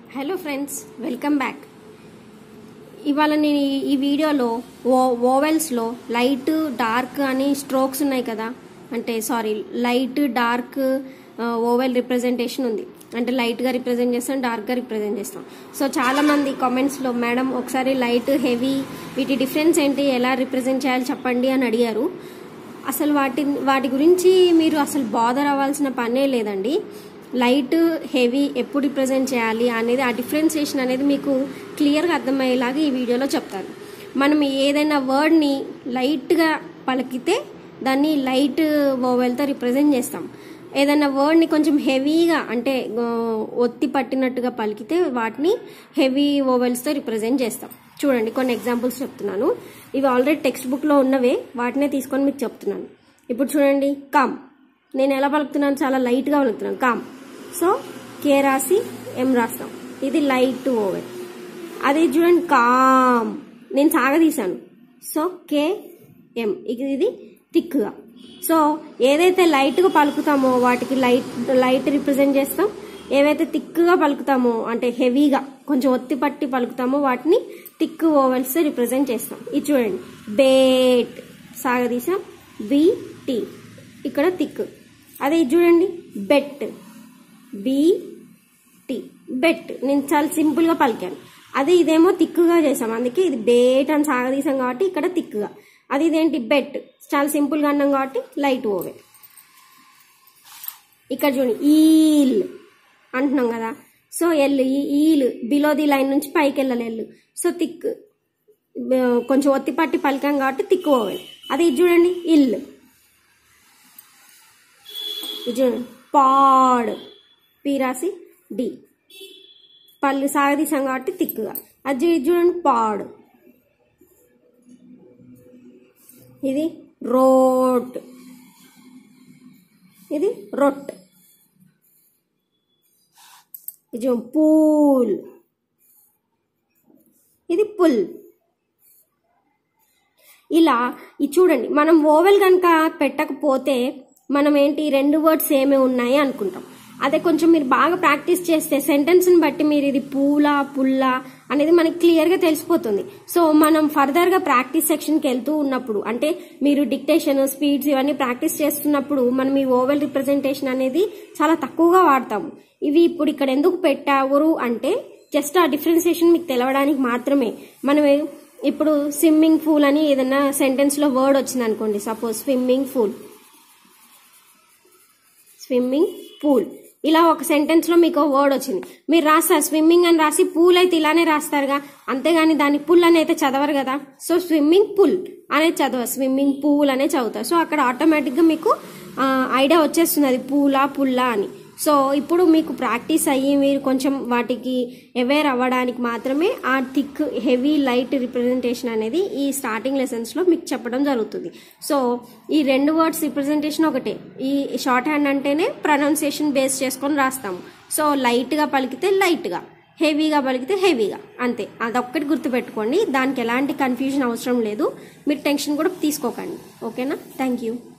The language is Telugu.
Hello friends, welcome back. ఇవాళ నేను ఈ వీడియోలో ఓవెల్స్లో లైట్ డార్క్ అని స్ట్రోక్స్ ఉన్నాయి కదా, లైట్ డార్క్ ఓవెల్ రిప్రజెంటేషన్ ఉంది. అంటే లైట్గా రిప్రజెంట్ చేస్తాం, డార్క్గా రిప్రజెంట్ చేస్తాం. సో చాలామంది కామెంట్స్లో మేడం ఒకసారి లైట్ హెవీ వీటి డిఫరెన్స్ ఏంటి, ఎలా రిప్రజెంట్ చేయాలి చెప్పండి అని అడిగారు. అసలు వాటి గురించి మీరు అసలు బాదర్ అవ్వాల్సిన పనే లేదండి. లైట్ హెవీ ఎప్పుడు రిప్రజెంట్ చేయాలి అనేది, ఆ డిఫరెన్సియేషన్ అనేది మీకు క్లియర్గా అర్థమయ్యేలాగా ఈ వీడియోలో చెప్తాను. మనం ఏదైనా వర్డ్ని లైట్గా పలికితే దాన్ని లైట్ వోవెల్తో రిప్రజెంట్ చేస్తాం. ఏదైనా వర్డ్ని కొంచెం హెవీగా అంటే ఒత్తి పట్టినట్టుగా పలికితే వాటిని హెవీ వోవెల్స్తో రిప్రజెంట్ చేస్తాం. చూడండి, కొన్ని ఎగ్జాంపుల్స్ చెప్తున్నాను. ఇవి ఆల్రెడీ టెక్స్ట్ బుక్లో ఉన్నవే, వాటినే తీసుకొని మీకు చెప్తున్నాను. ఇప్పుడు చూడండి, కామ్. నేను ఎలా పలుకుతున్నాను, చాలా లైట్గా పలుకుతున్నాను, కామ్. సో కే రాసి ఎం రాస్తాం, ఇది లైట్ ఓవెల్. అది చూడండి, కామ్, నేను సాగదీశాను. సో కే ఎం, ఇది థిక్గా. సో ఏదైతే లైట్గా పలుకుతామో వాటికి లైట్ రిప్రజెంట్ చేస్తాం. ఏవైతే థిక్గా పలుకుతామో అంటే హెవీగా కొంచెం ఒత్తి పట్టి పలుకుతామో వాటిని థిక్ ఓవెల్స్ రిప్రజెంట్ చేస్తాం. ఇది చూడండి, బేట్, సాగదీశాం, బిటి, ఇక్కడ థిక్. అదే ఇది చూడండి, బెట్, బిటి, బెట్. నేను చాలా సింపుల్గా పలికాను. అదే ఇదేమో థిక్గా చేసాం, అందుకే ఇది బేట్ అని సాగదీసాం కాబట్టి ఇక్కడ థిక్గా. అది ఇదేంటి, బెట్, చాలా సింపుల్గా అన్నాం కాబట్టి లైట్ ఓవెల్. ఇక్కడ చూడండి, ఈల్ అంటున్నాం కదా. So L, L below the line నుంచి పైకి వెళ్ళాలి ఎల్. సో థిక్, కొంచెం ఒత్తి పట్టి పలికాం కాబట్టి థిక్ ఓవెల్. అది ఇది చూడండి, ఇల్. ఇది చూడండి, పాడ్, పి రాసి డి, పళ్ళు సాగదీసాం కాబట్టి థిక్గా. అది ఇది చూడండి, పాడ్. ఇది రోట్, ఇది రొట్. ఇది పూల్, ఇది పుల్. ఇలా ఇది చూడండి, మనం ఓవెల్ కనుక పెట్టకపోతే మనం ఏంటి, రెండు వర్డ్స్ ఏమే ఉన్నాయి అనుకుంటాం. అదే కొంచెం మీరు బాగా ప్రాక్టీస్ చేస్తే సెంటెన్స్ని బట్టి మీరు ఇది పూలా పుల్లా అనేది మనకి క్లియర్గా తెలిసిపోతుంది. సో మనం ఫర్దర్గా ప్రాక్టీస్ సెక్షన్కి వెళ్తూ ఉన్నప్పుడు, అంటే మీరు డిక్టేషన్, స్పీడ్స్ ఇవన్నీ ప్రాక్టీస్ చేస్తున్నప్పుడు మనం ఈ ఓవెల్ రిప్రజెంటేషన్ అనేది చాలా తక్కువగా వాడతాము. ఇవి ఇప్పుడు ఇక్కడ ఎందుకు పెట్టారు అంటే జస్ట్ ఆ డిఫరెన్సియేషన్ మీకు తెలవడానికి మాత్రమే. మనం ఇప్పుడు స్విమ్మింగ్ పూల్ అని ఏదైనా సెంటెన్స్లో వర్డ్ వచ్చింది అనుకోండి, suppose swimming pool, swimming pool, ఇలా ఒక సెంటెన్స్ లో మీకు వర్డ్ వచ్చింది, మీరు రాస్తారు స్విమ్మింగ్ అని రాసి పూల్ అయితే ఇలానే రాస్తారుగా, అంతేగాని దాన్ని పుల్ అని అయితే చదవరు కదా. సో స్విమ్మింగ్ పుల్ అనేది చదవరు, స్విమ్మింగ్ పూల్ అనే చదువుతారు. సో అక్కడ ఆటోమేటిక్ గా మీకు ఐడియా వచ్చేస్తుంది అది పూలా పుల్లా అని. సో ఇప్పుడు మీకు ప్రాక్టీస్ అయ్యి మీరు కొంచెం వాటికి అవేర్ అవ్వడానికి మాత్రమే ఆ థిక్, హెవీ, లైట్ రిప్రజెంటేషన్ అనేది ఈ స్టార్టింగ్ లెసన్స్లో మీకు చెప్పడం జరుగుతుంది. సో ఈ రెండు వర్డ్స్ రిప్రజెంటేషన్ ఒకటే. ఈ షార్ట్ హ్యాండ్ అంటేనే ప్రొనౌన్సియేషన్ బేస్ చేసుకొని రాస్తాము. సో లైట్గా పలికితే లైట్గా, హెవీగా పలికితే హెవీగా, అంతే. అదొక్కటి గుర్తుపెట్టుకోండి, దానికి ఎలాంటి కన్ఫ్యూజన్ అవసరం లేదు. మీరు టెన్షన్ కూడా తీసుకోకండి. ఓకేనా? Thank you.